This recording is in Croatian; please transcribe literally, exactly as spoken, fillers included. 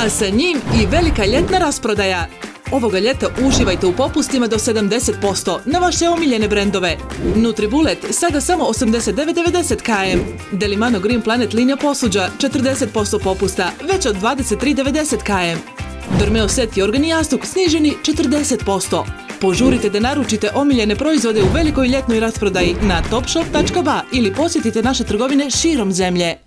a sa njim i velika ljetna rasprodaja. Ovoga ljeta uživajte u popustima do sedamdeset posto na vaše omiljene brendove. Nutribullet sada samo osamdeset devet devedeset km. Delimano Green Planet linija posuđa četrdeset posto popusta već od dvadeset tri devedeset km. Dormeo set jorgan i jastuk sniženi četrdeset posto. Požurite da naručite omiljene proizvode u velikoj ljetnoj rasprodaji na topshop tačka ba ili posjetite naše trgovine širom zemlje.